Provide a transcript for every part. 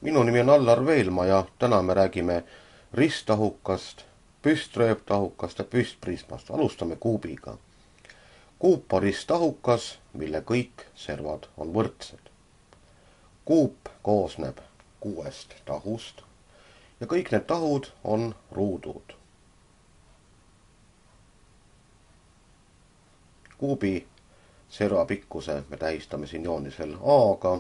Minu nimi on Allar Veelma ja täna me räägime risttahukast, püströöptahukast ja püstprismast. Alustame kuubiga. Kuup on risttahukas, mille kõik servad on võrdsed. Kuup koosneb 6 tahust ja kõik need tahud on ruudud. Kuubi serva pikkuse me tähistame siin joonisel A-ga.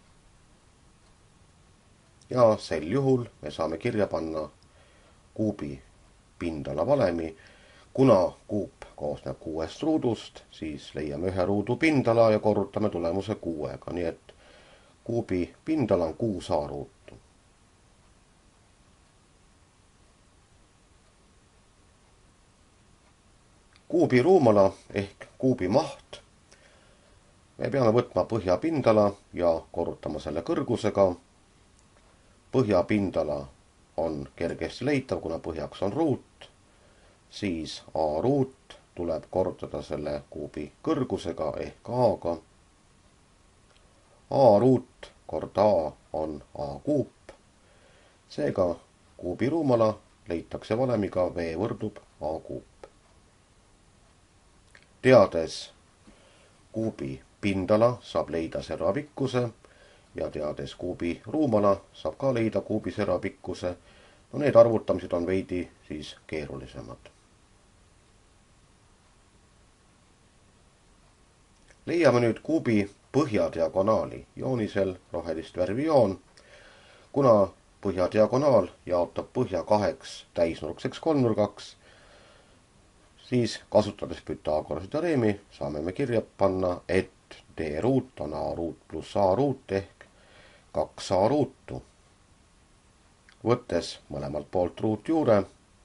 Ja sel juhul me saame kirja panna kuubi pindala valemi. Kuna kuup koosneb 6 ruudust, siis leiame ühe ruudu pindala ja korrutame tulemuse 6-ga, nii et kuubi pindala on 6 A-ruutu. Kuubi ruumala ehk kuubi maht me peame võtma põhjapindala ja korrutama selle kõrgusega. Põhjapindala on kergesti leitav, kuna põhjaks on ruut, siis A ruut tuleb korrutada selle kuubi kõrgusega ehk A-ga. A ruut korda A on A kuup. Seega kuubi ruumala leitakse valemiga V võrdub A kuup. Teades kuubi pindala saab leida serva pikkuse ja teades kuubi ruumala saab ka leida kuubi serva pikkuse. No need arvutamised on veidi siis keerulisemad. Leiame nüüd kuubi põhjadiagonaali joonisel rohelist värvi joon. Kuna põhjadiagonaal jaotab põhja 2 täisnurkseks kolmnurgaks, siis kasutades Pythagorase teoreemi saame me kirja panna, et D ruut on A ruut pluss A ruut ehk 2 A ruutu. Võttes mõlemalt poolt ruutjuure,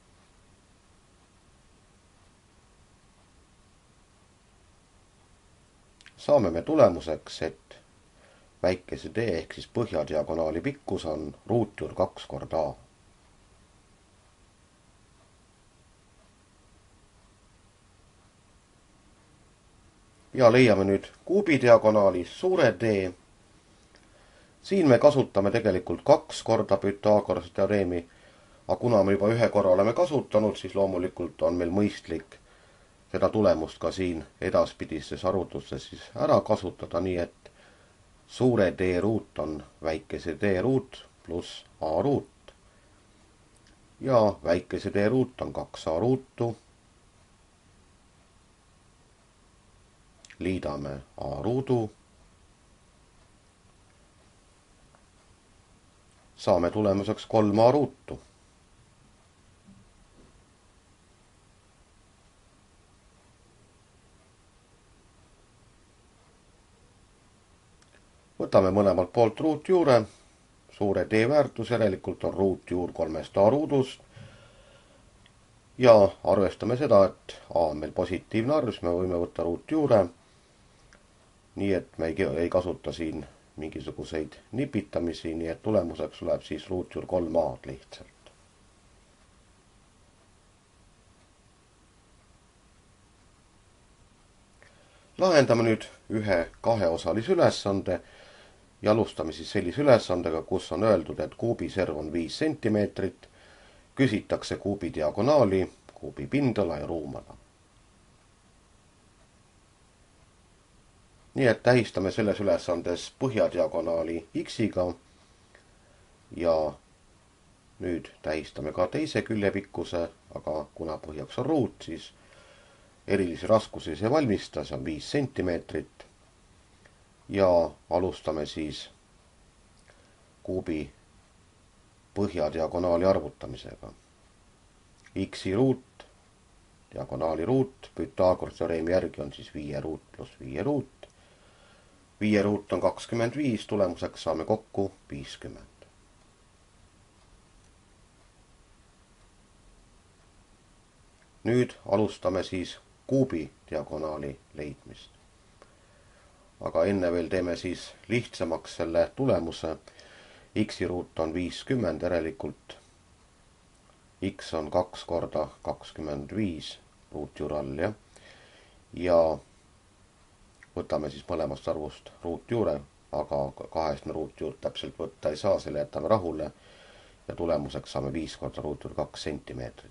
saame me tulemuseks, et väikese D ehk siis põhjadiagonaali pikkus on ruutjuur 2 korda A. Ja leiame nüüd kuubi diagonaalis suure D. Siin me kasutame tegelikult 2 korda Pythagorase teoreemi, aga kuna me juba 1 korra oleme kasutanud, siis loomulikult on meil mõistlik seda tulemust ka siin edaspidistes arvutustes siis ära kasutada, nii et suure D ruut on väikese D ruut pluss A ruut. Ja väikese D ruut on 2 A ruutu. Liidame A ruudu. Saame tulemuseks 3 A ruutu. Võtame mõlemalt poolt ruutjuure. Suure D väärtus järelikult on ruutjuur 3 A ruudust. Ja arvestame seda, et A on meil positiivne arv, siis me võime võtta ruutjuure. Nii et me ei kasuta siin mingisuguseid nipitamisi, nii et tulemuseks tuleb siis ruutjuur 3 A-d lihtsalt. Lahendame nüüd ühe kaheosalise ülesande ja alustame siis sellise ülesandega, kus on öeldud, et kuubi serv on 5 sentimeetrit, küsitakse kuubi diagonaali, kuubi pindala ja ruumala. Nii et tähistame selles ülesandes põhjadiagonaali X-iga ja nüüd tähistame ka teise külje pikkuse, aga kuna põhjaks on ruut, siis erilisi raskusi see valmista, see on 5 sentimeetrit. Ja alustame siis kuubi põhjadiagonaali arvutamisega. X-i ruut, diagonaali ruut, Pythagorase teoreemi järgi on siis 5 ruut pluss 5 ruut. 5 ruut on 25, tulemuseks saame kokku 50. Nüüd alustame siis kuubi diagonaali leidmist. Aga enne veel teeme siis lihtsamaks selle tulemuse. X-i ruut on 50, järelikult X on 2 korda 25 ruutjuure all, ja võtame siis mõlemast arvust ruutjuure, aga kahest me ruutjuurt täpselt võtta ei saa, selle jätame rahule ja tulemuseks saame 5 korda ruutjuur 2 sentimeetrit.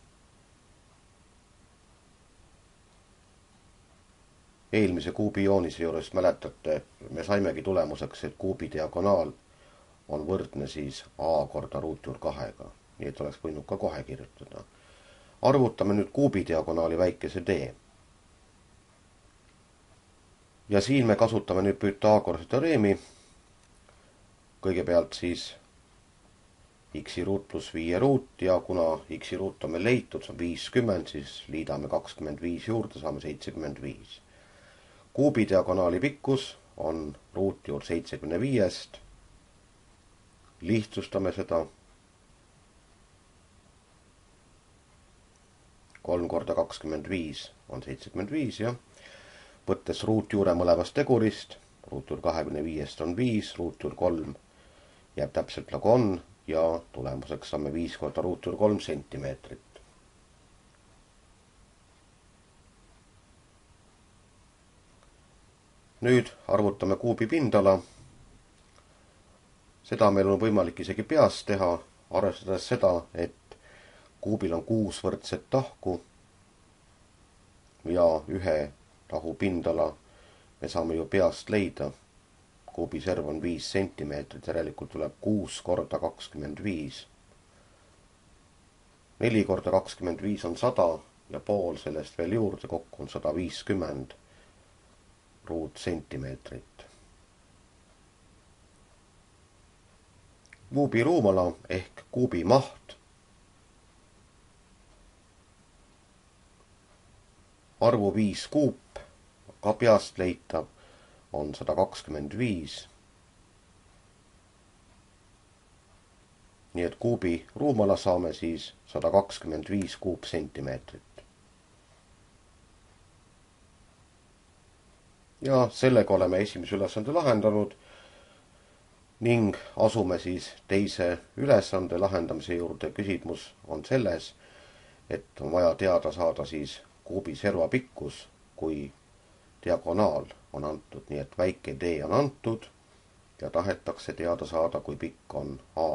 Eelmise kuubi joonise juures mäletate, me saimegi tulemuseks, et kuubi diagonaal on võrdne siis A korda ruutjuur 2-ga, nii et oleks võinud ka kohe kirjutada. Arvutame nüüd kuubi diagonaali väikese d. Ja siin me kasutame nüüd Pythagorase teoreemi. Kõigepealt siis x ruut pluss 5 ruut ja kuna x ruut on meil leitud, see on 50, siis liidame 25 juurde, saame 75. Kuubi diagonaali pikkus on ruutjuur 75-st. Lihtsustame seda. 3 korda 25 on 75 ja võttes ruutjuure mõlemast tegurist, ruutjuur 25-st on 5, ruutjuur 3 jääb täpselt nagu on ja tulemuseks saame 5 korda ruutjuur 3 sentimeetrit. Nüüd arvutame kuubi pindala. Seda meil on võimalik isegi peast teha, arvestades seda, et kuubil on 6 võrdset tahku ja ühe tahu pindala me saame ju peast leida. Kuubi serv on 5 sentimeetrit, järelikult tuleb 6 korda 25. 4 korda 25 on 100 ja pool sellest veel juurde, kokku on 150 ruutsentimeetrit. Kuubi ruumala ehk kuubi maht arvu 5 kuup, ka peast leitav, on 125. Nii et kuubi ruumala saame siis 125 kuupsentimeetrit. Ja sellega oleme esimese ülesande lahendanud ning asume siis teise ülesande lahendamise juurde. Küsimus on selles, et on vaja teada saada siis kuubi serva pikkus, kui diagonaal on antud, nii et väike d on antud ja tahetakse teada saada, kui pikk on A.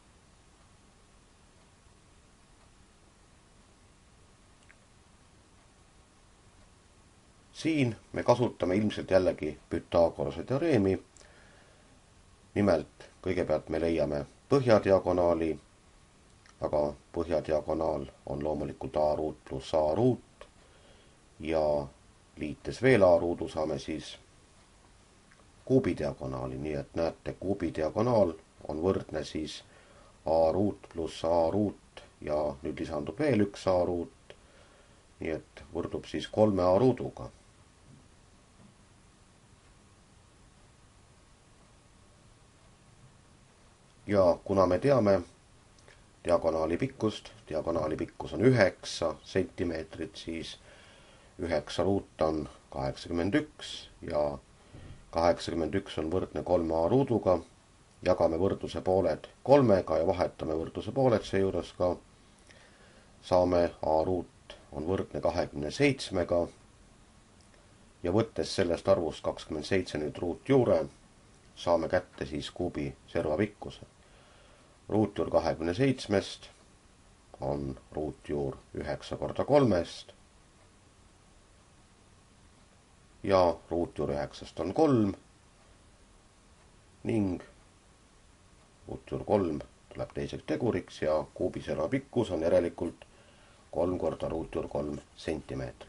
Siin me kasutame ilmselt jällegi Pythagorase teoreemi. Nimelt, kõigepealt me leiame põhjadiagonaali, aga põhjadiagonaal on loomulikult A ruut pluss A ruut ja liites veel A ruudu saame siis kuubi diagonaali, nii et näete, kuubi diagonaal on võrdne siis A ruut pluss A ruut ja nüüd lisandub veel üks A ruut, nii et võrdub siis 3 A ruuduga. Ja kuna me teame diagonaali pikkus on 9 sentimeetrit, siis 9 ruut on 81 ja 81 on võrdne 3 A ruuduga. Jagame võrdluse pooled 3-ga ja vahetame võrdluse pooled seejuures ka. Saame A ruut on võrdne 27-ga ja võttes sellest arvust 27 nüüd ruutjuure, saame kätte siis kuubi serva pikkuse. Ruutjuur 27-st on ruutjuur 9 korda 3-st ja ruutjuur 9-st on 3 ning ruutjuur 3 tuleb teiseks teguriks ja kuubi serva pikkus on järelikult 3 korda ruutjuur 3 sentimeetrit.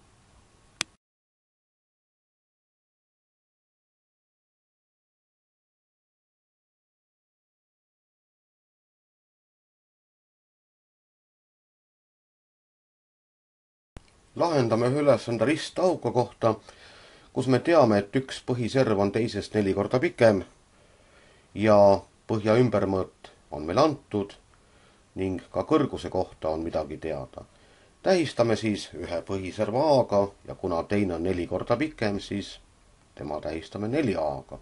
Lahendame ühe ülesande risttahuka kohta, kus me teame, et üks põhiserv on teisest 4 korda pikem ja põhja ümbermõõt on meil antud ning ka kõrguse kohta on midagi teada. Tähistame siis ühe põhiserva A-ga ja kuna teine on 4 korda pikem, siis tema tähistame 4A-ga.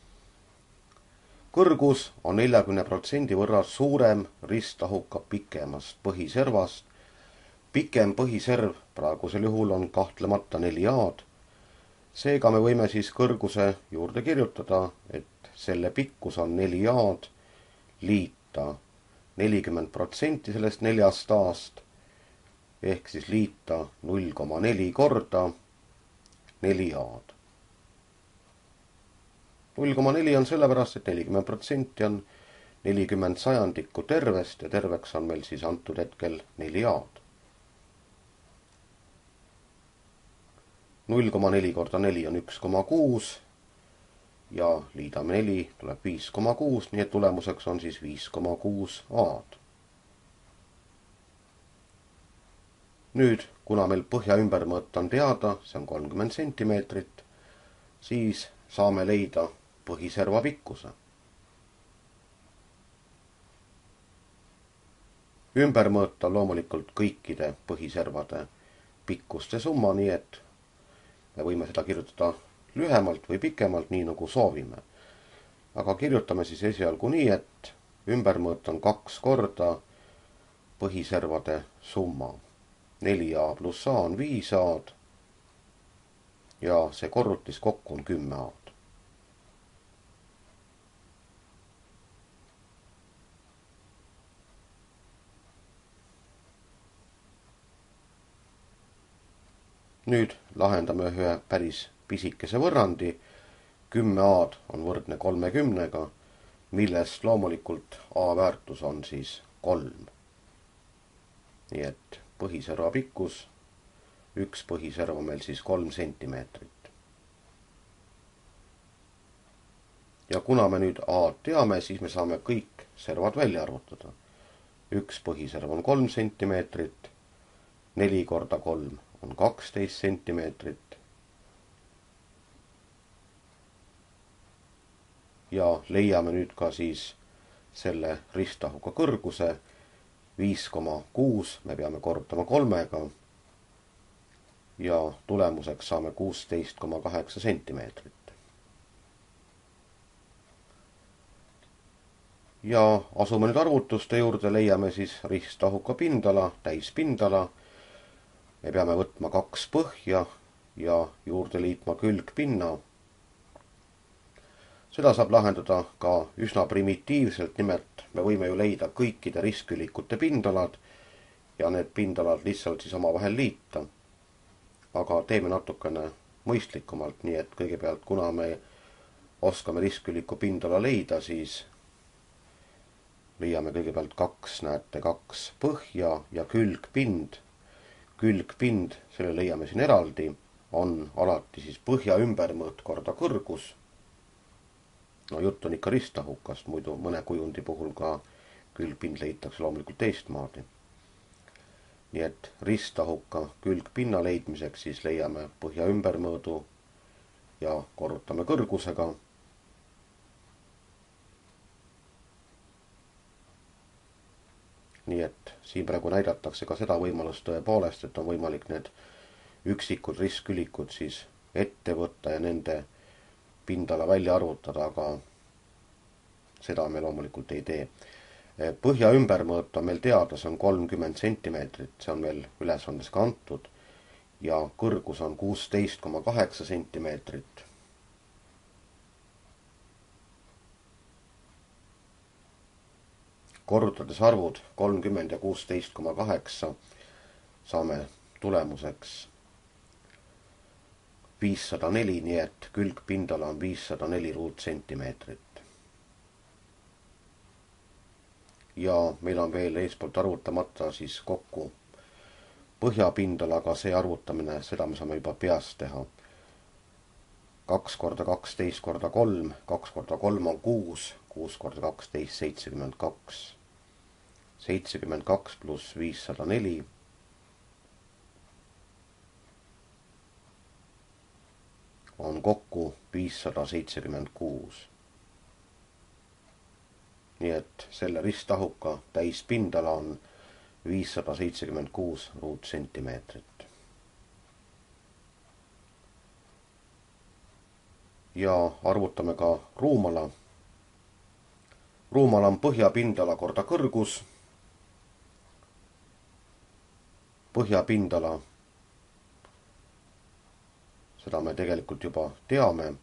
Kõrgus on 40% võrra suurem risttahuka pikemast põhiservast. Pikem põhiserv praegusel juhul on kahtlemata 4A-d Seega me võime siis kõrguse juurde kirjutada, et selle pikkus on 4A-d, liita 40% sellest 4A-st, ehk siis liita 0,4 korda 4A-d. 0,4 on sellepärast, et 40% on 40 sajandikku tervest ja terveks on meil siis antud hetkel 4A-d. 0,4 korda 4 on 1,6 ja liidame 4, tuleb 5,6, nii et tulemuseks on siis 5,6 A-d. Nüüd, kuna meil põhja ümbermõõt on teada, see on 30 sentimeetrit, siis saame leida põhiserva pikkuse. Ümbermõõt on loomulikult kõikide põhiservade pikkuste summa, nii et me võime seda kirjutada lühemalt või pikemalt, nii nagu soovime. Aga kirjutame siis esialgu nii, et ümbermõõt on 2 korda põhiservade summa. 4A pluss A on 5A-d ja see korrutis kokku on 10A-d. Nüüd lahendame ühe päris pisikese võrrandi. 10A-d on võrdne 30-ga, millest loomulikult A väärtus on siis 3. Nii et põhiserva pikkus, üks põhiserv on meil siis 3 sentimeetrit. Ja kuna me nüüd A-d teame, siis me saame kõik servad välja arvutada. Üks põhiserv on 3 sentimeetrit, 4 korda 3 on 12 sentimeetrit ja leiame nüüd ka siis selle risttahuga kõrguse 5,6, me peame korrutama 3-ga ja tulemuseks saame 16,8 sentimeetrit. Ja asume nüüd arvutuste juurde, leiame siis risttahuka pindala, täispindala. Me peame võtma 2 põhja ja juurde liitma külgpinna. Seda saab lahendada ka üsna primitiivselt, nimelt me võime ju leida kõikide ristkülikute pindalad ja need pindalad lihtsalt siis omavahel liita. Aga teeme natukene mõistlikumalt, nii et kõigepealt, kuna me oskame ristküliku pindala leida, siis leiame kõigepealt 2 põhja ja külgpind. Külgpind, selle leiame siin eraldi, on alati siis põhja ümbermõõt korda kõrgus. No jutt on ikka risttahukast, muidu mõne kujundi puhul ka külgpind leitakse loomulikult teistmoodi. Nii et risttahuka külgpinna leidmiseks siis leiame põhja ümbermõõdu ja korrutame kõrgusega. Nii et siin praegu näidatakse ka seda võimalust tõepoolest, et on võimalik need üksikud ristkülikud siis ette võtta ja nende pindala välja arvutada, aga seda me loomulikult ei tee. Põhja ümbermõõt on meil teada, see on 30 sentimeetrit, see on meil ülesandes kantud ja kõrgus on 16,8 sentimeetrit. Korrutades arvud 30 ja 16,8 saame tulemuseks 504, nii et külgpindala on 504 ruutsentimeetrit. Ja meil on veel eespoolt arvutamata siis kokku põhjapindalaga see arvutamine, seda me saame juba peast teha. 2 korda 12 korda 3, 2 korda 3 on 6, 6 korda 12, 72. 72 pluss 504 on kokku 576. Nii et selle risttahuka täispindala on 576 ruutsentimeetrit. Ja arvutame ka ruumala. Ruumala on põhjapindala korda kõrgus. Põhjapindala, seda me tegelikult juba teame.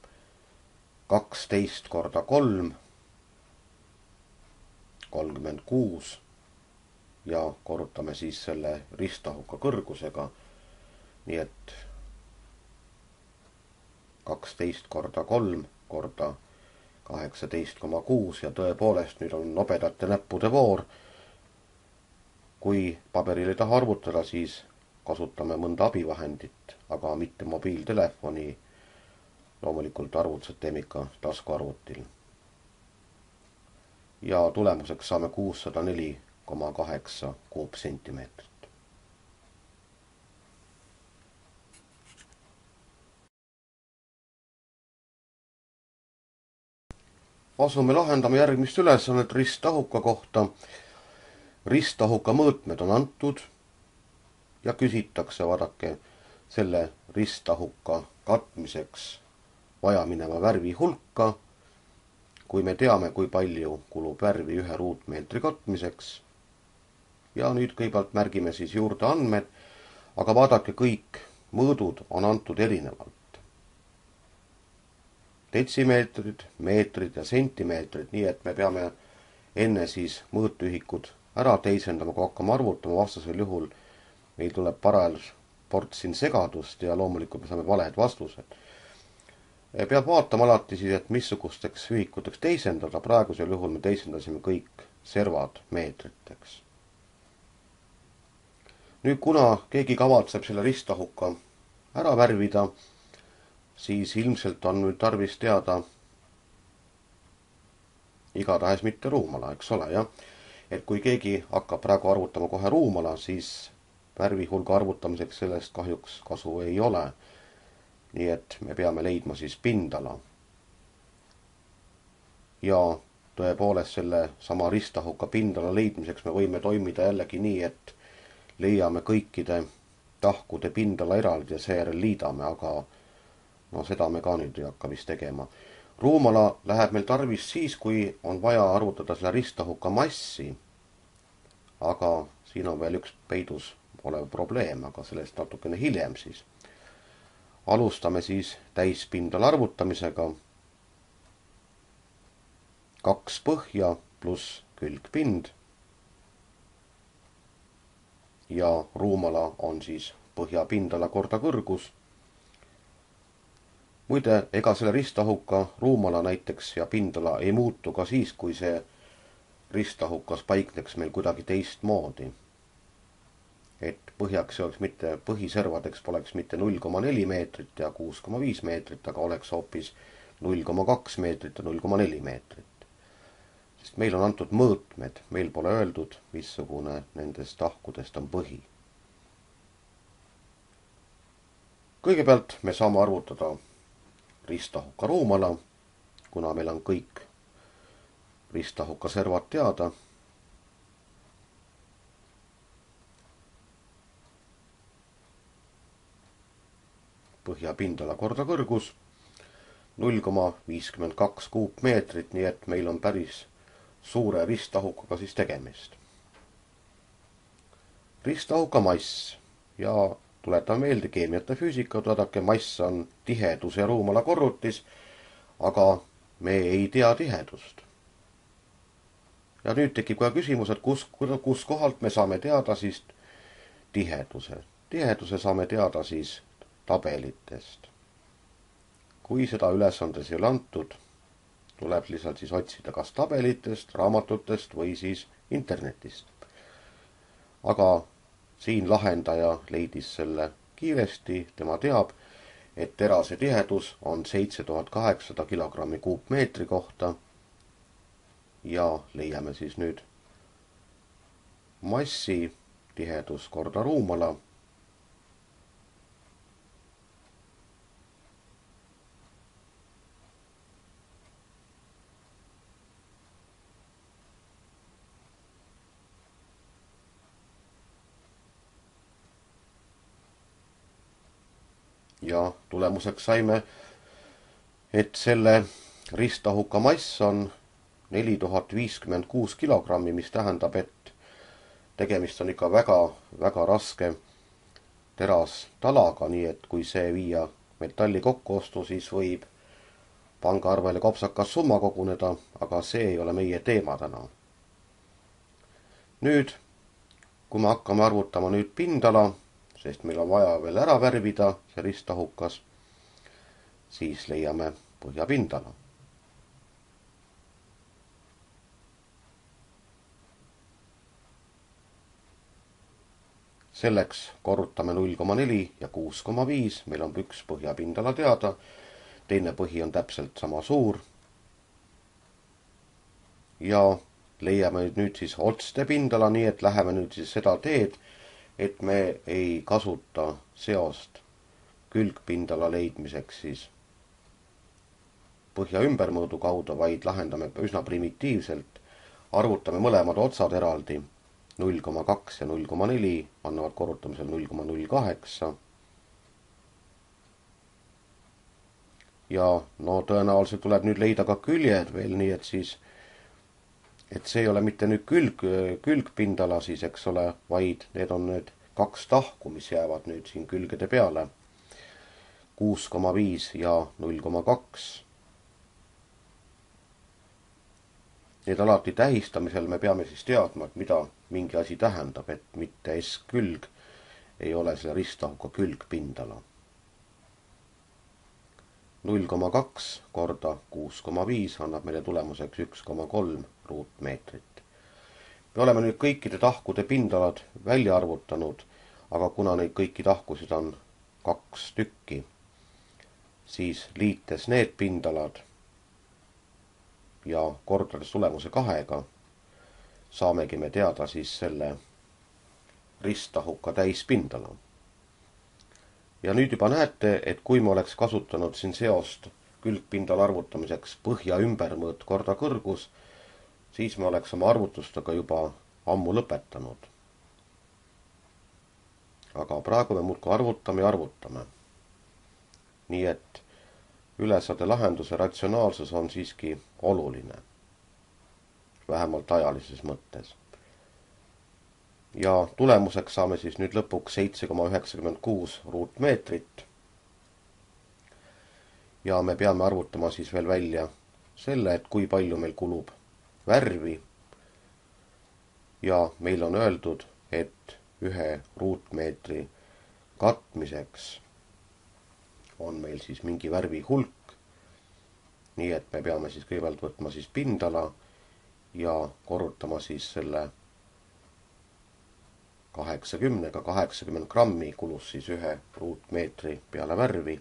12 korda 3, 36 ja korrutame siis selle risttahuka kõrgusega. Nii et 12 korda 3 korda 18,6 ja tõepoolest nüüd on nobedate näppude voor. Kui paberil ei taha arvutada, siis kasutame mõnda abivahendit, aga mitte mobiiltelefoni. Loomulikult arvutused teeme ikka taskuarvutil. Ja tulemuseks saame 604,8 kuupsentimeetrit. Asume lahendama järgmist ülesannet risttahuka kohta. Risttahuka mõõtmed on antud ja küsitakse, vaadake, selle risttahuka katmiseks vaja mineva värvi hulka. Kui me teame, kui palju kulub värvi 1 ruutmeetri katmiseks. Ja nüüd kõigepealt märgime siis juurde andmed, aga vaadake, kõik mõõdud on antud erinevalt. Detsimeetrid, meetrid ja sentimeetrid, nii et me peame enne siis mõõtühikud ära teisendama, kui hakkame arvutama, vastasel juhul meil tuleb parajal ports siin segadust ja loomulikult me saame valed vastused. Peab vaatama alati siis, et missugusteks ühikuteks teisendada. Praegusel juhul me teisendasime kõik servad meetriteks. Nüüd, kuna keegi kavatseb selle risttahuka ära värvida, siis ilmselt on nüüd tarvis teada igatahes mitte ruumala, eks ole, jah. Et kui keegi hakkab praegu arvutama kohe ruumala, siis värvihulga arvutamiseks sellest kahjuks kasu ei ole. Nii et me peame leidma siis pindala. Ja tõepoolest selle sama risttahuka pindala leidmiseks me võime toimida jällegi nii, et leiame kõikide tahkude pindala eraldi ja seejärel liidame, aga no seda me ka nüüd ei hakka vist tegema. Ruumala läheb meil tarvis siis, kui on vaja arvutada selle risttahuka massi. Aga siin on veel üks peidus olev probleem, aga sellest natukene hiljem siis. Alustame siis täispindala arvutamisega. 2 põhja pluss külgpind. Ja ruumala on siis põhjapindala korda kõrgus. Muide, ega selle risttahuka ruumala näiteks ja pindala ei muutu ka siis, kui see risttahukas paikneks meil kuidagi teistmoodi. Et põhjaks oleks mitte, põhiservadeks poleks mitte 0,4 meetrit ja 6,5 meetrit, aga oleks hoopis 0,2 meetrit ja 0,4 meetrit. Sest meil on antud mõõtmed, meil pole öeldud, missugune nendest tahkudest on põhi. Kõigepealt me saame arvutada risttahuka ruumala, kuna meil on kõik risttahuka servad teada. Põhjapindala korda kõrgus 0,52 kuupmeetrit, nii et meil on päris suure risttahukaga siis tegemist. Risttahuka mass ja tuletan meelde keemiat ja füüsikat, vaadake, mass on tihedus ja ruumala korrutis, aga me ei tea tihedust. Ja nüüd tekib kohe küsimus, et kus kohalt me saame teada siis tiheduse. Tiheduse saame teada siis tabelitest. Kui seda ülesandes ei ole antud, tuleb lihtsalt siis otsida kas tabelitest, raamatutest või siis internetist. Aga siin lahendaja leidis selle kiiresti, tema teab, et terase tihedus on 7800 kilogrammi kuupmeetri kohta ja leiame siis nüüd massi tihedus korda ruumala. Ja tulemuseks saime, et selle risttahuka mass on 4056 kilogrammi, mis tähendab, et tegemist on ikka väga raske terastalaga, nii et kui see viia metalli kokkuostu, siis võib pangaarvele kopsakas summa koguneda, aga see ei ole meie teema täna. Nüüd, kui me hakkame arvutama nüüd pindala, sest meil on vaja veel ära värvida see risttahukas, siis leiame põhjapindala. Selleks korrutame 0,4 ja 6,5, meil on üks põhjapindala teada, teine põhi on täpselt sama suur. Ja leiame nüüd siis otste pindala, nii et läheme nüüd siis seda teed, et me ei kasuta seost külgpindala leidmiseks siis põhja ümbermõõdu kaudu, vaid lahendame üsna primitiivselt. Arvutame mõlemad otsad eraldi. 0,2 ja 0,4 annavad korrutamisel 0,08. Ja no tõenäoliselt tuleb nüüd leida ka küljed veel, nii et siis, et see ei ole mitte nüüd külgpindala siis, eks ole, vaid need on need kaks tahku, mis jäävad nüüd siin külgede peale. 6,5 ja 0,2. Need alati tähistamisel me peame siis teadma, et mida mingi asi tähendab, et mitte S-külg ei ole selle risttahuka külgpindala. 0,2 korda 6,5 annab meile tulemuseks 1,3 ruutmeetrit. Me oleme nüüd kõikide tahkude pindalad välja arvutanud, aga kuna neid kõiki tahkusid on 2 tükki, siis liites need pindalad ja kordades tulemuse 2-ga, saamegi me teada siis selle risttahuka täispindala. Ja nüüd juba näete, et kui me oleks kasutanud siin seost külgpindala arvutamiseks põhja ümbermõõt korda kõrgus, siis me oleks oma arvutustega juba ammu lõpetanud. Aga praegu me muudkui arvutame ja arvutame. Nii et ülesande lahenduse ratsionaalsus on siiski oluline, vähemalt ajalises mõttes. Ja tulemuseks saame siis nüüd lõpuks 7,96 ruutmeetrit. Ja me peame arvutama siis veel välja selle, et kui palju meil kulub värvi. Ja meil on öeldud, et 1 ruutmeetri katmiseks on meil siis mingi värvi hulk. Nii et me peame siis kõigepealt võtma siis pindala ja korrutama siis selle 80-ga, 80 grammi kulus siis 1 ruutmeetri peale värvi.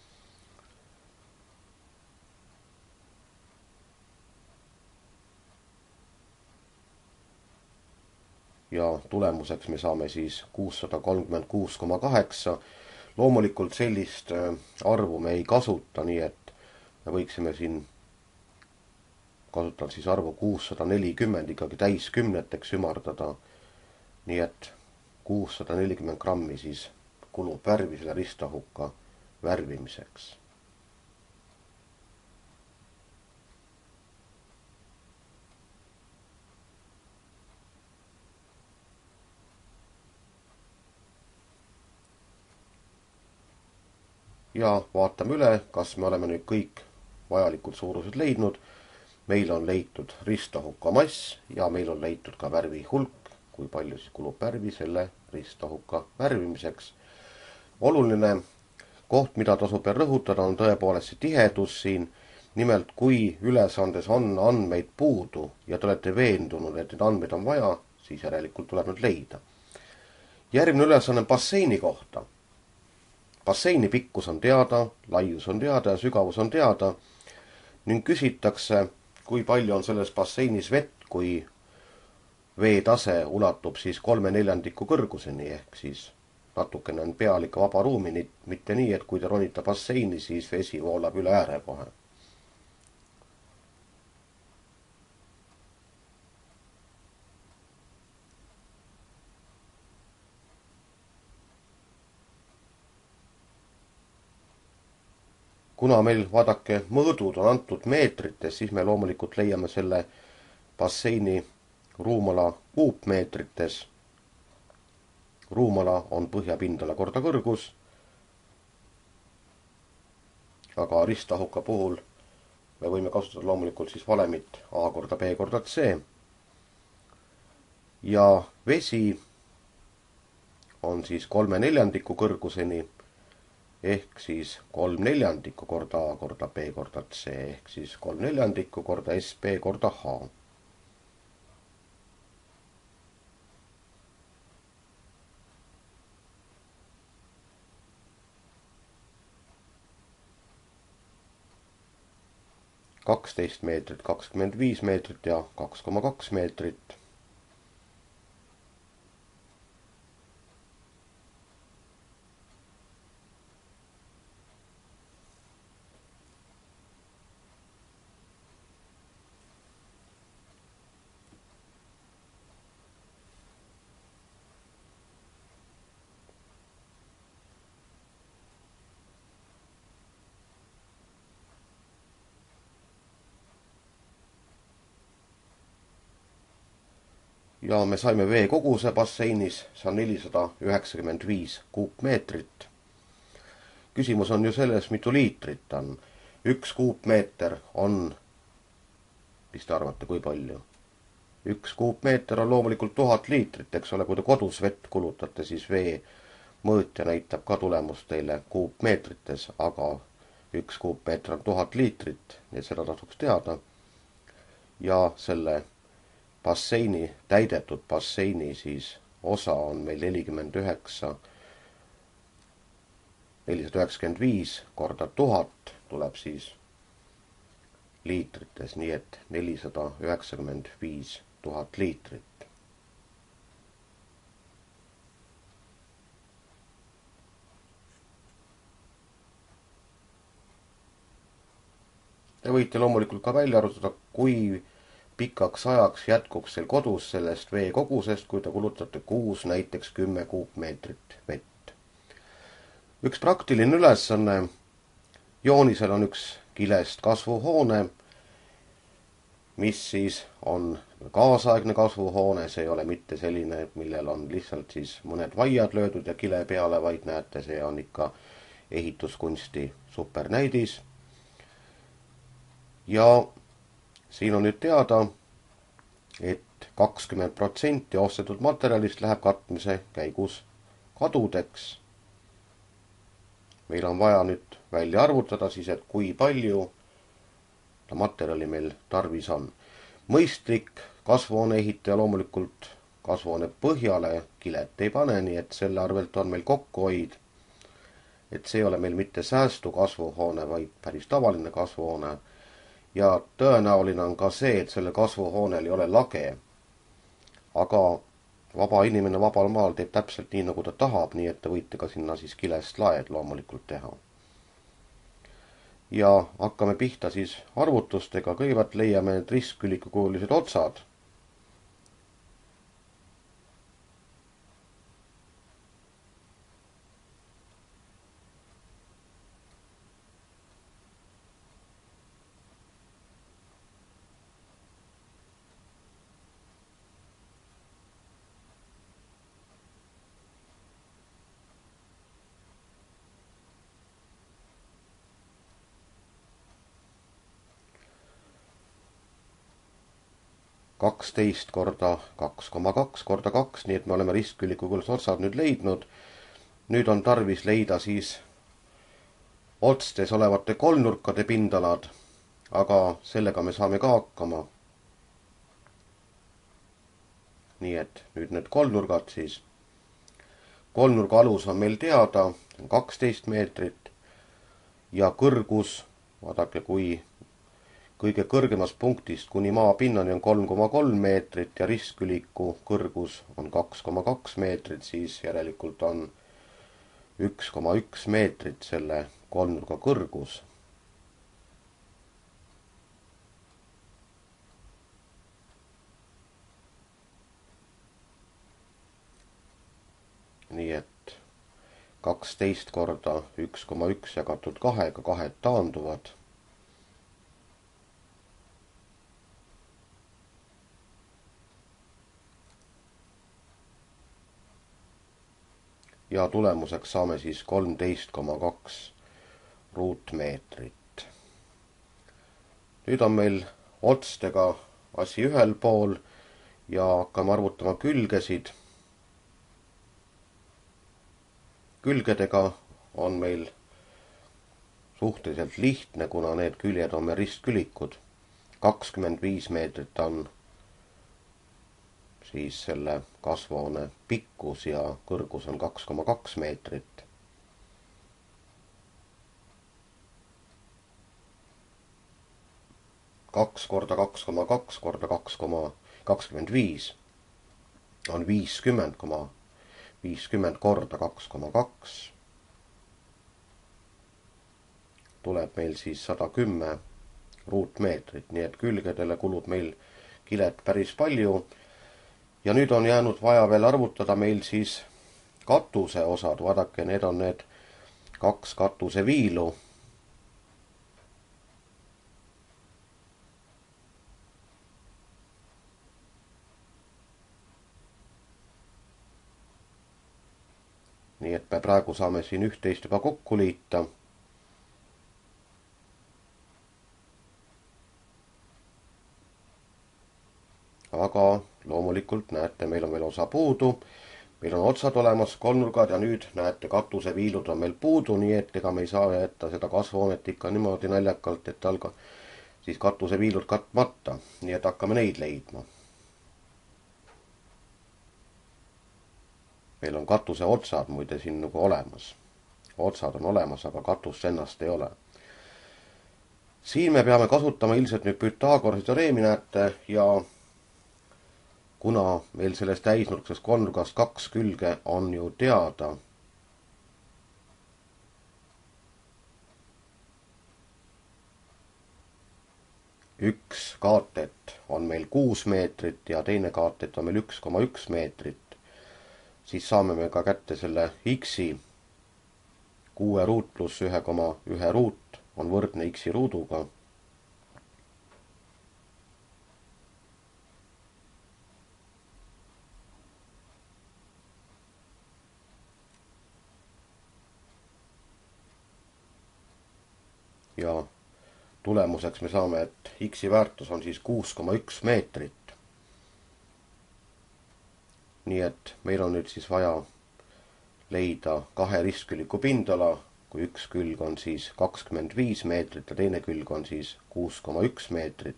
Ja tulemuseks me saame siis 636,8. Loomulikult sellist arvu me ei kasuta, nii et me võiksime siin kasutada siis arvu 640 ikkagi täiskümneteks ümardada. Nii et 640 grammi siis kulub värvi selle risttahuka värvimiseks. Ja vaatame üle, kas me oleme nüüd kõik vajalikud suurused leidnud. Meil on leitud risttahuka mass ja meil on leitud ka värvi hulk, kui palju siis kulub värvi selle risttahuka värvimiseks. Oluline koht, mida tasub veel rõhutada, on tõepoolest see tihedus siin. Nimelt, kui ülesandes on andmeid puudu ja te olete veendunud, et need andmeid on vaja, siis järelikult tuleb need leida. Järgmine ülesanne on basseini kohta. Basseini pikkus on teada, laius on teada ja sügavus on teada ning küsitakse, kui palju on selles basseinis vett, kui veetase ulatub siis 3/4 kõrguseni ehk siis natukene on peal ikka vaba ruumi, mitte nii, et kui te ronite basseini, siis vesi voolab üle ääre kohe. Kuna meil, vaadake, mõõdud on antud meetrites, siis me loomulikult leiame selle basseini ruumala kuupmeetrites. Ruumala on põhjapindala korda kõrgus. aga risttahuka puhul me võime kasutada loomulikult siis valemit A korda B korda C. Ja vesi on siis 3/4 kõrguseni ehk siis 3/4 korda A korda B korda C ehk siis 3/4 korda SB korda H. kaksteist meetrit, 25 meetrit ja 2,2 meetrit. Ja me saime vee koguse basseinis, see on 495 kuupmeetrit. Küsimus on ju selles, mitu liitrit on. 1 kuupmeeter on, mis te arvate, kui palju? 1 kuupmeeter on loomulikult 1000 liitrit, eks ole, kui te kodus vett kulutate, siis vee mõõtja näitab ka tulemust teile kuupmeetrites, aga 1 kuupmeeter on 1000 liitrit, nii et seda tasuks teada. Ja selle basseini, täidetud basseini siis osa on meil 495 korda 1000 tuleb siis liitrites, nii et 495 000 liitrit. Te võite loomulikult ka välja arvutada, kui pikaks ajaks jätkuks teil kodus sellest vee kogusest, kui te kulutate kuus näiteks 10 kuupmeetrit vett. Üks praktiline ülesanne. Joonisel on üks kilest kasvuhoone, mis siis on kaasaegne kasvuhoone, see ei ole mitte selline, millel on lihtsalt siis mõned vaiad löödud ja kile peale, vaid näete, see on ikka ehituskunsti supernäidis. Ja siin on nüüd teada, et 20% ostetud materjalist läheb katmise käigus kadudeks. Meil on vaja nüüd välja arvutada siis, et kui palju materjali meil tarvis on. Mõistlik kasvuhoone ehitaja loomulikult kasvuhoone põhjale kilet ei pane, nii et selle arvelt on meil kokkuhoid. Et see ei ole meil mitte säästu kasvuhoone, vaid päris tavaline kasvuhoone. Ja tõenäoline on ka see, et selle kasvuhoonel ei ole lage. Aga vaba inimene vabal maal teeb täpselt nii, nagu ta tahab, nii et te võite ka sinna siis kilest laed loomulikult teha. Ja hakkame pihta siis arvutustega. Kõigepealt leiame need ristkülikukujulised otsad. kaksteist korda 2,2 korda 2, nii et me oleme ristkülikukujulised otsad nüüd leidnud. Nüüd on tarvis leida siis otstes olevate kolmnurkade pindalad, aga sellega me saame ka hakkama. Nii et nüüd need kolmnurgad siis. Kolmnurga alus on meil teada, 12 meetrit ja kõrgus, vaadake, kui kõige kõrgemast punktist kuni maapinnani on 3,3 meetrit ja ristküliku kõrgus on 2,2 meetrit, siis järelikult on 1,1 meetrit selle kolmnurga kõrgus. Nii et 12 korda 1,1 jagatud 2-ga, kahed taanduvad. Ja tulemuseks saame siis 13,2 ruutmeetrit. Nüüd on meil otstega asi ühel pool ja hakkame arvutama külgesid. Külgedega on meil suhteliselt lihtne, kuna need küljed on meil ristkülikud. 25 meetrit on siis selle kasvuhoone pikkus ja kõrgus on 2,2 meetrit. Kaks korda 2,2 korda 2,25 on 50 korda 2,2. Tuleb meil siis 110 ruutmeetrit, nii et külgedele kulub meil kilet päris palju. Ja nüüd on jäänud vaja veel arvutada meil siis katuse osad. Vaadake, need on need 2 katuseviilu. Nii et me praegu saame siin üht-teist juba kokku liita. Aga loomulikult näete, meil on veel osa puudu. Meil on otsad olemas, kolmnurgad ja nüüd näete, katuseviilud on meil puudu, nii et ega me ei saa jätta seda kasvuhoonet ikka niimoodi naljakalt, et tal siis katuseviilud katmata. Nii et hakkame neid leidma. Meil on katuse otsad muide siin nagu olemas. Otsad on olemas, aga katust ennast ei ole. Siin me peame kasutama ilmselt nüüd Pythagorase teoreemi, näete, ja kuna meil sellest täisnurksest kolmnurgast 2 külge on ju teada, üks kaatet on meil 6 meetrit ja teine kaatet on meil 1,1 meetrit, siis saame me ka kätte selle x-i. 6 ruut pluss 1,1 ruut on võrdne x-i ruuduga. Ja tulemuseks me saame, et x-i väärtus on siis 6,1 meetrit. Nii et meil on nüüd siis vaja leida 2 ristküliku pindala, kui üks külg on siis 25 meetrit ja teine külg on siis 6,1 meetrit.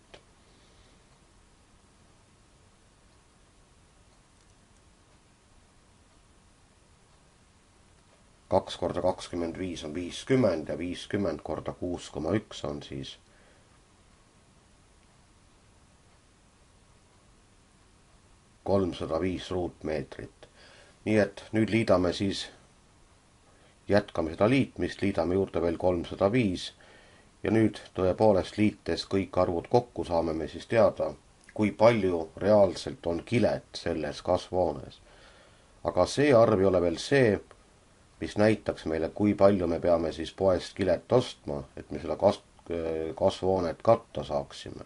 Kaks korda 25 on 50 ja 50 korda 6,1 on siis 305 ruutmeetrit. Nii et nüüd liidame siis, jätkame seda liitmist, liidame juurde veel 305 ja nüüd tõepoolest liites kõik arvud kokku saame me siis teada, kui palju reaalselt on kilet selles kasvuhoones. Aga see arv ei ole veel see, mis näitaks meile, kui palju me peame siis poest kilet ostma, et me seda kasvuhoonet katta saaksime.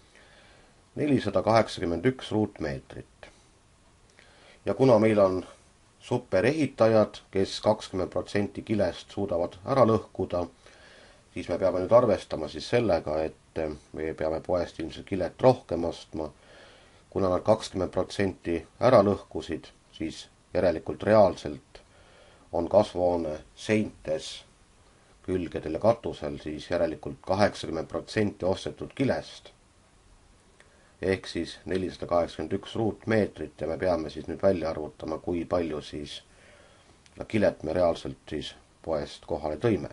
481 ruutmeetrit. Ja kuna meil on superehitajad, kes 20% kilest suudavad ära lõhkuda, siis me peame nüüd arvestama siis sellega, et me peame poest ilmselt kilet rohkem ostma. Kuna nad 20% ära lõhkusid, siis järelikult reaalselt on kasvuhoone seintes, külgedel ja katusel siis järelikult 80% ostetud kilest. Ehk siis 481 ruutmeetrit ja me peame siis nüüd välja arvutama, kui palju siis kilet me reaalselt siis poest kohale tõime.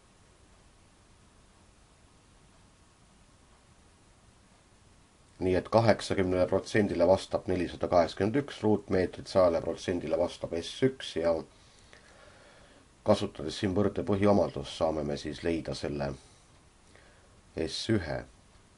Nii et 80% vastab 481 ruutmeetrit, 100% vastab S1 ja kasutades siin võrde põhiomadust saame me siis leida selle S1.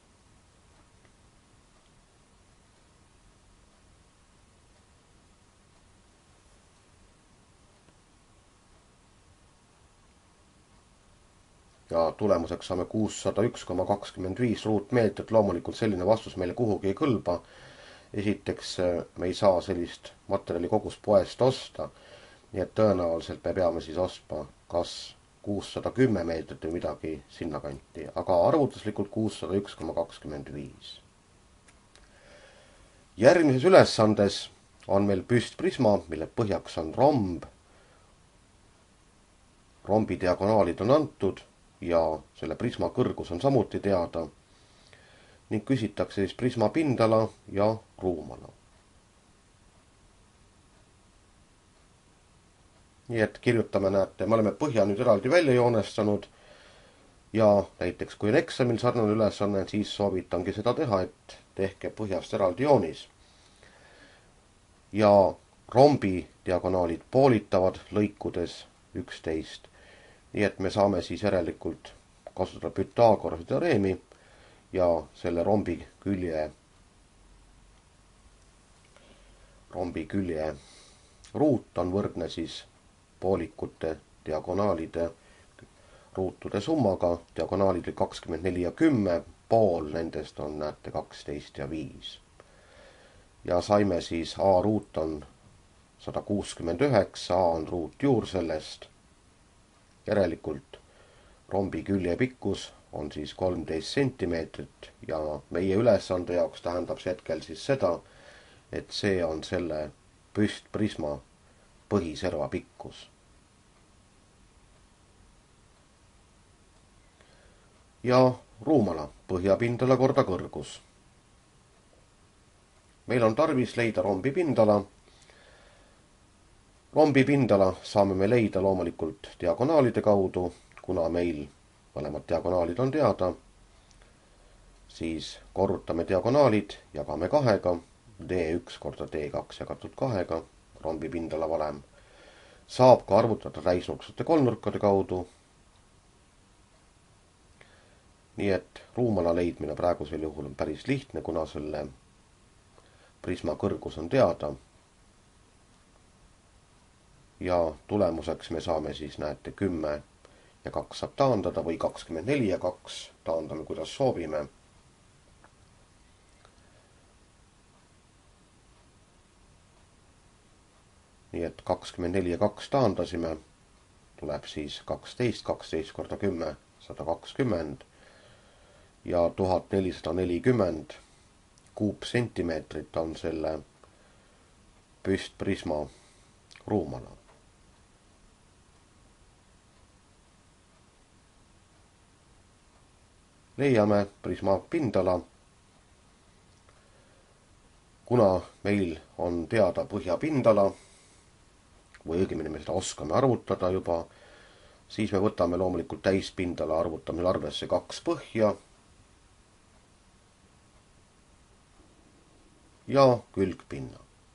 Ja tulemuseks saame 601,25 ruutmeetrit. Loomulikult selline vastus meile kuhugi ei kõlba. Esiteks me ei saa sellist materjali kogust poest osta. Nii et tõenäoliselt me peame siis ostma kas 610 meetrit või midagi sinnakanti, aga arvutuslikult 601,25. Järgmises ülesandes on meil püstprisma, mille põhjaks on romb. Rombi diagonaalid on antud ja selle prisma kõrgus on samuti teada ning küsitakse siis prisma pindala ja ruumala. Nii et kirjutame, näete, me oleme põhja nüüd eraldi välja joonestanud ja näiteks kui on eksamil sarnane ülesanne, siis soovitangi seda teha, et tehke põhjast eraldi joonis. Ja rombi diagonaalid poolitavad lõikudes 11. Nii et me saame siis järelikult kasutada Pythagorase teoreemi ja selle rombi külje ruut on võrdne siis poolikute diagonaalide ruutude summaga. Diagonaalid oli 24 ja 10, pool nendest on, näete, 12 ja 5. Ja saime siis A ruut on 169, A on ruutjuur sellest. Järelikult rombi külje pikkus on siis 13 sentimeetrit ja meie ülesande jaoks tähendab see hetkel siis seda, et see on selle püstprisma põhiserva pikkus. Ja ruumala põhjapindala korda kõrgus. Meil on tarvis leida rombi pindala. Rombi pindala saame me leida loomulikult diagonaalide kaudu, kuna meil mõlemad diagonaalid on teada. Siis korrutame diagonaalid, jagame 2-ga, D1 korda D2 jagatud 2-ga, rombi pindala valem. Saab ka arvutada täisnurksete kolmnurkade kaudu. Nii et ruumala leidmine praegusel juhul on päris lihtne, kuna selle prisma kõrgus on teada. Ja tulemuseks me saame siis, näete, 10 ja 2 saab taandada või 24 ja 2 taandame, kuidas soovime. Nii et 24 ja 2 taandasime, tuleb siis 12, 12 korda 10, 120 ja 1440 kuupsentimeetrit on selle püstprisma ruumala. Leiame prisma pindala. Kuna meil on teada põhjapindala, või õigemini me seda oskame arvutada juba, siis me võtame loomulikult täispindala arvutamisel arvesse 2 põhja ja külgpinna.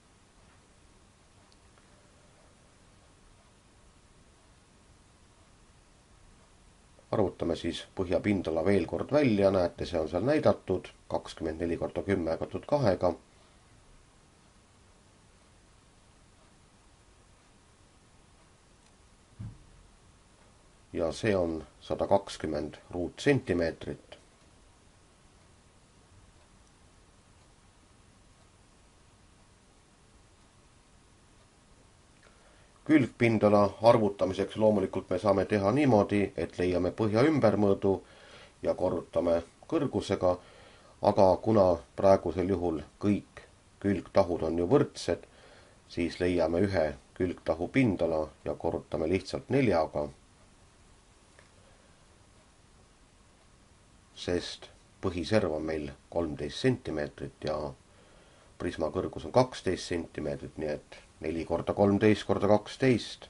Arvutame siis põhjapindala veel kord välja, näete, see on seal näidatud, 24 korda 10 jagatud 2-ga. Ja see on 120 ruutsentimeetrit. Külgpindala arvutamiseks loomulikult me saame teha niimoodi, et leiame põhja ümbermõõdu ja korrutame kõrgusega, aga kuna praegusel juhul kõik külgtahud on ju võrdsed, siis leiame ühe külgtahu pindala ja korrutame lihtsalt 4-ga, sest põhiserv on meil 13 sentimeetrit ja prisma kõrgus on 12 sentimeetrit, nii et 4 korda 13 korda 12.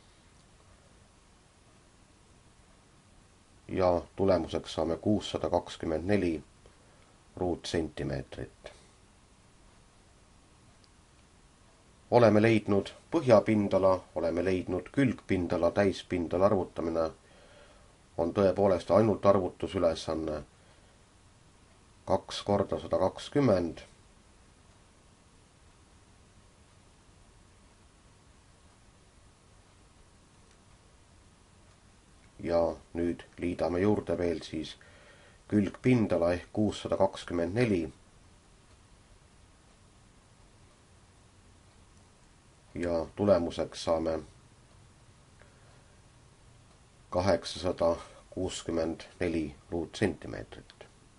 Ja tulemuseks saame 624 ruutsentimeetrit. Oleme leidnud põhjapindala, oleme leidnud külgpindala, täispindala arvutamine on tõepoolest ainult arvutusülesanne 2 korda 120. Ja nüüd liidame juurde veel siis külgpindala ehk 624. Ja tulemuseks saame 864 ruutsentimeetrit.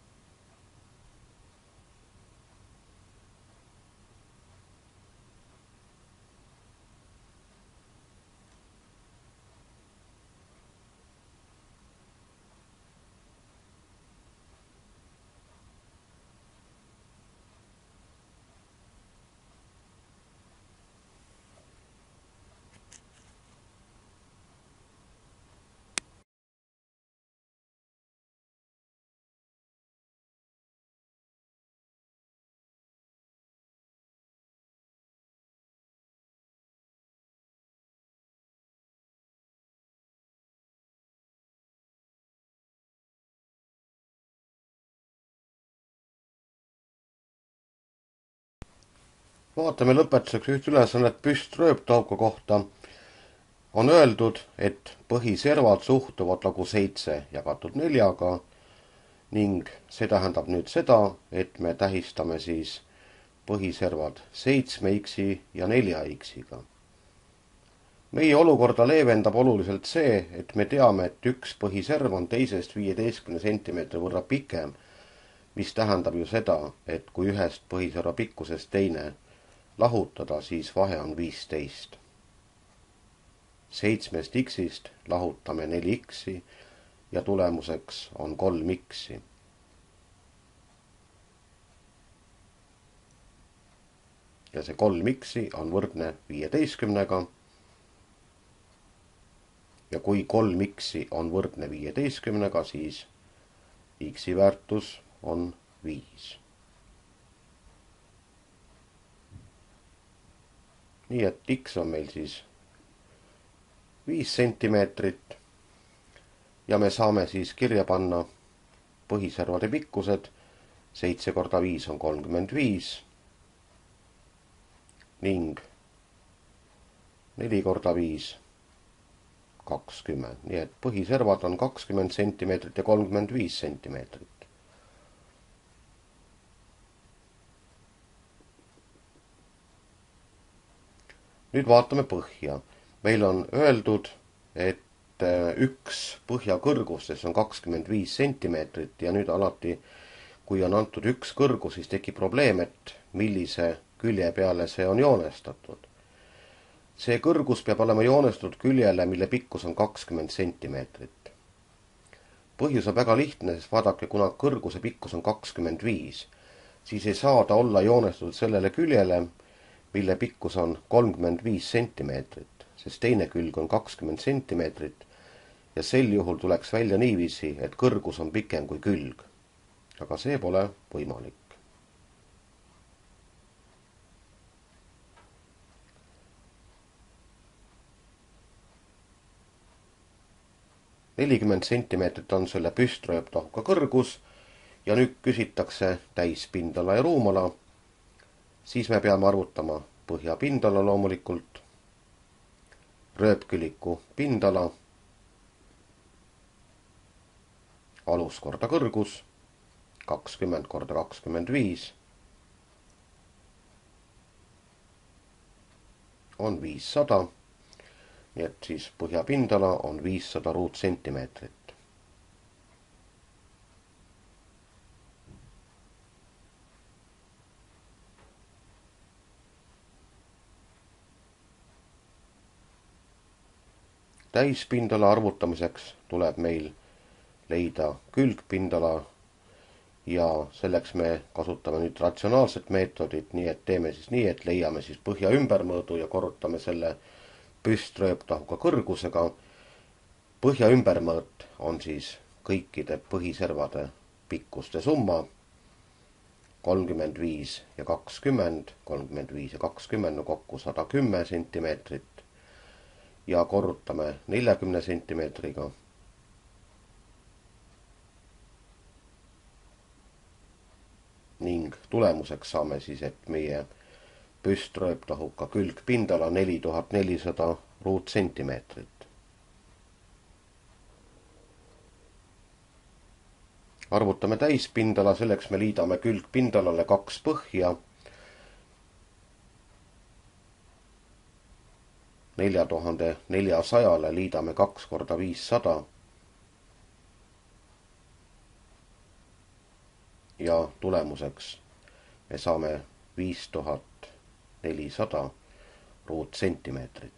Vaatame lõpetuseks üht ülesannet püströöptauka kohta. On öeldud, et põhiservad suhtuvad nagu 7 jagatud 4-ga ning see tähendab nüüd seda, et me tähistame siis põhiservad 7x ja 4x-ga. Meie olukorda leevendab oluliselt see, et me teame, et üks põhiserv on teisest 15 cm võrra pikem, mis tähendab ju seda, et kui ühest põhiserva pikkusest teine lahutada, siis vahe on 15. 7 x-ist lahutame 4x ja tulemuseks on 3x. Ja see 3x on võrdne 15-ga. Ja kui 3x on võrdne 15-ga, siis x-i väärtus on 5. Nii et x on meil siis 5 centimeetrit ja me saame siis kirja panna põhiservade pikkused. 7 korda 5 on 35 ning 4 korda 5 20. Nii et põhiservad on 20 centimeetrit ja 35 centimeetrit. Nüüd vaatame põhja. Meil on öeldud, et üks põhja kõrgustes on 25 centimeetrit ja nüüd alati, kui on antud üks kõrgus, siis tekib probleem, et millise külje peale see on joonestatud. See kõrgus peab olema joonestatud küljele, mille pikkus on 20 centimeetrit. Põhjus on väga lihtne, sest vaadake, kuna kõrguse pikkus on 25, siis ei saa ta olla joonestatud sellele küljele, mille pikkus on 35 centimeetrit, sest teine külg on 20 centimeetrit ja sel juhul tuleks välja niiviisi, et kõrgus on pikem kui külg. Aga see pole võimalik. –40 centimeetrit on selle püströöptahuka kõrgus ja nüüd küsitakse täispindala ja ruumala. Siis me peame arvutama põhjapindala loomulikult, rööpküliku pindala, alus korda kõrgus, 20 korda 25 on 500, nii et siis põhjapindala on 500 ruutsentimeetrit. Täispindala arvutamiseks tuleb meil leida külgpindala ja selleks me kasutame nüüd ratsionaalset meetodit, nii et teeme siis nii, et leiame siis põhja ümbermõõdu ja korrutame selle püströöptahuka kõrgusega. Põhja ümbermõõt on siis kõikide põhiservade pikkuste summa 35 ja 20, 35 ja 20 on kokku 110 centimeetrit. Ja korrutame 40 centimeetriga. Ning tulemuseks saame siis, et meie püströöptahuka külgpindala 4400 ruutsentimeetrit. Arvutame täispindala, selleks me liidame külgpindalale 2 põhja. 4400 liidame 2 korda 500 ja tulemuseks me saame 5400 ruutsentimeetrit.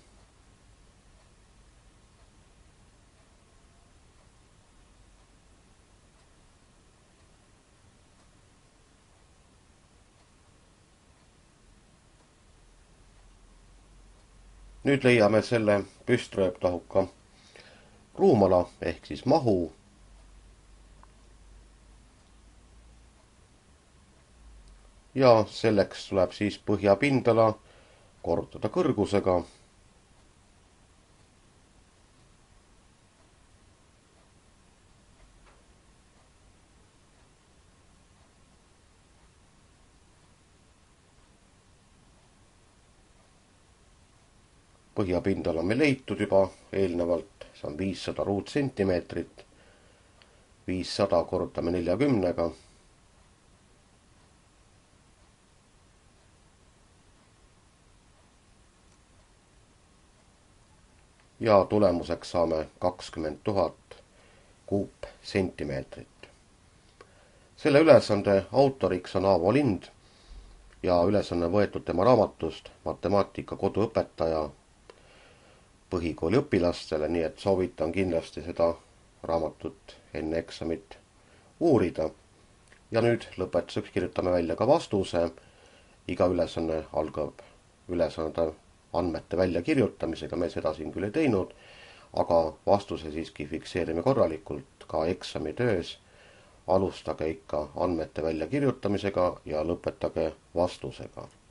Nüüd leiame selle püströöptahuka ruumala ehk siis mahu. Ja selleks tuleb siis põhjapindala korrutada kõrgusega. Põhjapindala on meil leitud juba eelnevalt, see on 500 ruutsentimeetrit. 500 korrutame 40-ga. Ja tulemuseks saame 20 000 kuupsentimeetrit. Selle ülesande autoriks on Aavo Lind ja ülesanne võetud tema raamatust Matemaatika koduõpetaja põhikooli õpilastele, nii et soovitan kindlasti seda raamatut enne eksamit uurida. Ja nüüd lõpetuseks kirjutame välja ka vastuse. Iga ülesanne algab ülesande andmete väljakirjutamisega, me seda siin küll ei teinud, aga vastuse siiski fikseerime korralikult ka eksamitöös. Alustage ikka andmete väljakirjutamisega ja lõpetage vastusega.